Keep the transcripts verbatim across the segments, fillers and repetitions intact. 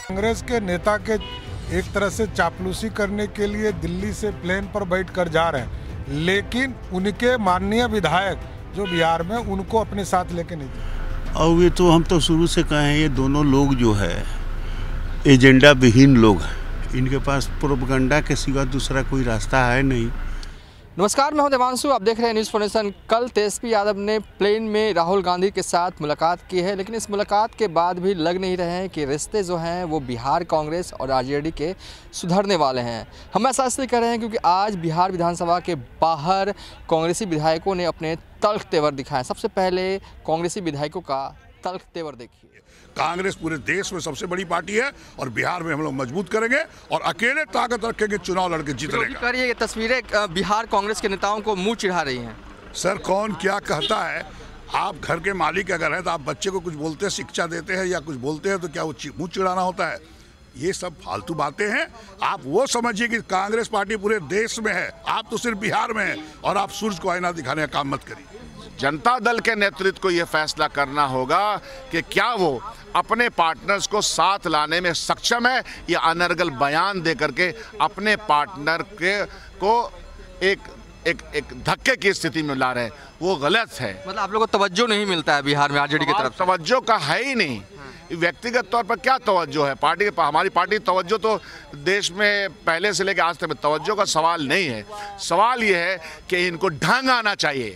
कांग्रेस के नेता के एक तरह से चापलूसी करने के लिए दिल्ली से प्लेन पर बैठकर जा रहे हैं, लेकिन उनके माननीय विधायक जो बिहार में, उनको अपने साथ लेके नहीं जाए। और ये तो हम तो शुरू से कहे हैं, ये दोनों लोग जो है एजेंडा विहीन लोग हैं। इनके पास प्रोपगंडा के सिवा दूसरा कोई रास्ता है नहीं। नमस्कार, मैं हूं देवांशु, आप देख रहे हैं न्यूज़ फॉर नेशन। कल तेजस्वी यादव ने प्लेन में राहुल गांधी के साथ मुलाकात की है, लेकिन इस मुलाकात के बाद भी लग नहीं रहे हैं कि रिश्ते जो हैं वो बिहार कांग्रेस और आरजेडी के सुधरने वाले हैं। हम ऐसा इसलिए कर रहे हैं क्योंकि आज बिहार विधानसभा के बाहर कांग्रेसी विधायकों ने अपने तल्ख तेवर दिखाए। सबसे पहले कांग्रेसी विधायकों का तल्ख तेवर देखिए। कांग्रेस पूरे देश में सबसे बड़ी पार्टी है और बिहार में हम लोग मजबूत करेंगे और अकेले ताकत रखेंगे, चुनाव लड़के जीतेगा। ये तस्वीरें बिहार कांग्रेस के नेताओं को मुंह चिढ़ा रही हैं। सर, कौन क्या कहता है? आप घर के मालिक अगर हैं तो आप बच्चे को कुछ बोलते हैं, शिक्षा देते हैं या कुछ बोलते हैं तो क्या वो मुंह चिढ़ाना होता है? ये सब फालतू बातें हैं। आप वो समझिए कि कांग्रेस पार्टी पूरे देश में है, आप तो सिर्फ बिहार में हैं और आप सूरज को आईना दिखाने का काम मत करिए। जनता दल के नेतृत्व को यह फैसला करना होगा कि क्या वो अपने पार्टनर्स को साथ लाने में सक्षम है या अनर्गल बयान दे करके अपने पार्टनर के को एक एक एक धक्के की स्थिति में ला रहे हैं। वो गलत है। मतलब आप लोगों को तवज्जो नहीं मिलता है बिहार में आरजेडी की तरफ से? तवज्जो का है ही नहीं। व्यक्तिगत तौर पर क्या तवज्जो है? पार्टी के हमारी पार्टी तवज्जो तो देश में पहले से लेकर आज तक तवज्जो का सवाल नहीं है। सवाल ये है कि इनको ढंग आना चाहिए,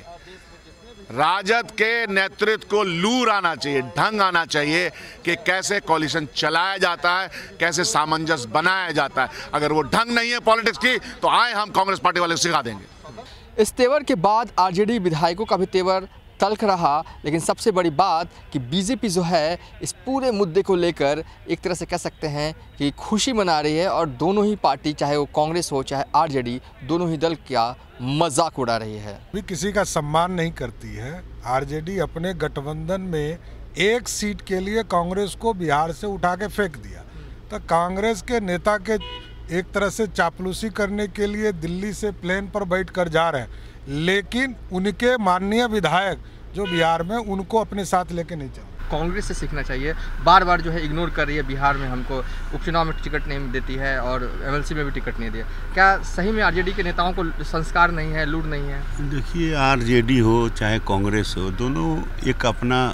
राजद के नेतृत्व को लूर आना चाहिए, ढंग आना चाहिए कि कैसे कोalition चलाया जाता है, कैसे सामंजस्य बनाया जाता है। अगर वो ढंग नहीं है पॉलिटिक्स की तो आए हम कांग्रेस पार्टी वाले सिखा देंगे। इस तेवर के बाद आरजेडी विधायकों का भी तेवर तल्ख रहा, लेकिन सबसे बड़ी बात कि बीजेपी जो है इस पूरे मुद्दे को लेकर एक तरह से कह सकते हैं कि खुशी मना रही है और दोनों ही पार्टी, चाहे वो कांग्रेस हो चाहे आरजेडी, दोनों ही दल का मजाक उड़ा रही है। भी किसी का सम्मान नहीं करती है। आरजेडी अपने गठबंधन में एक सीट के लिए कांग्रेस को बिहार से उठा के फेंक दिया, तो कांग्रेस के नेता के एक तरह से चापलूसी करने के लिए दिल्ली से प्लेन पर बैठकर जा रहे हैं, लेकिन उनके माननीय विधायक जो बिहार में, उनको अपने साथ लेके नहीं चल। कांग्रेस से सीखना चाहिए। बार बार जो है इग्नोर कर रही है बिहार में, हमको उपचुनाव में टिकट नहीं देती है और एमएलसी में भी टिकट नहीं दिया। क्या सही में आरजेडी के नेताओं को संस्कार नहीं है, लूट नहीं है? देखिए, आरजेडी हो चाहे कांग्रेस हो, दोनों एक अपना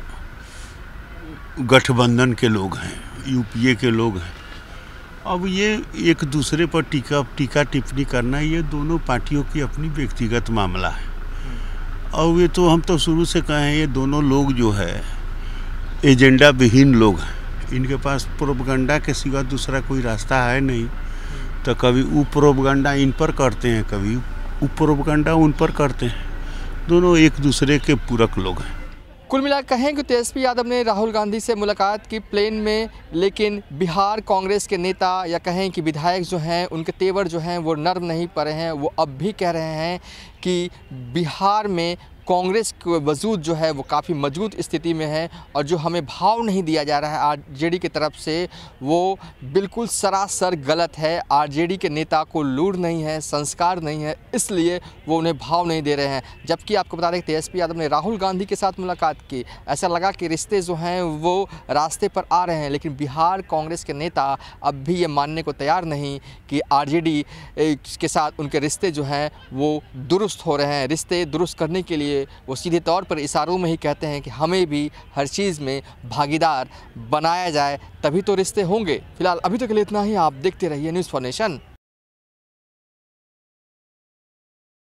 गठबंधन के लोग हैं, यूपीए के लोग हैं। अब ये एक दूसरे पर टीका टीका टिप्पणी करना, ये दोनों पार्टियों की अपनी व्यक्तिगत मामला है। और ये तो हम तो शुरू से कहे हैं, ये दोनों लोग जो है एजेंडा विहीन लोग हैं। इनके पास प्रोपगंडा के सिवा दूसरा कोई रास्ता है नहीं। तो कभी वो प्रोपगंडा इन पर करते हैं, कभी वो प्रोपगंडा उन पर करते हैं। दोनों एक दूसरे के पूरक लोग हैं। कुल मिलाकर कहें कि तेजस्वी यादव ने राहुल गांधी से मुलाकात की प्लेन में, लेकिन बिहार कांग्रेस के नेता या कहें कि विधायक जो हैं उनके तेवर जो हैं वो नर्म नहीं पड़े हैं। वो अब भी कह रहे हैं कि बिहार में कांग्रेस का वजूद जो है वो काफ़ी मजबूत स्थिति में है और जो हमें भाव नहीं दिया जा रहा है आरजेडी की तरफ से, वो बिल्कुल सरासर गलत है। आरजेडी के नेता को लूर नहीं है, संस्कार नहीं है, इसलिए वो उन्हें भाव नहीं दे रहे हैं। जबकि आपको बता दें कि तेजस्वी यादव ने राहुल गांधी के साथ मुलाकात की, ऐसा लगा कि रिश्ते जो हैं वो रास्ते पर आ रहे हैं, लेकिन बिहार कांग्रेस के नेता अब भी ये मानने को तैयार नहीं कि आरजेडी के साथ उनके रिश्ते जो हैं वो दुरुस्त हो रहे हैं। रिश्ते दुरुस्त करने के लिए वो सीधे तौर पर इशारों में ही कहते हैं कि हमें भी हर चीज़ में भागीदार बनाया जाए, तभी तो रिश्ते होंगे। फिलहाल अभी तक के लिए इतना ही। आप देखते रहिए न्यूज़ फॉर नेशन।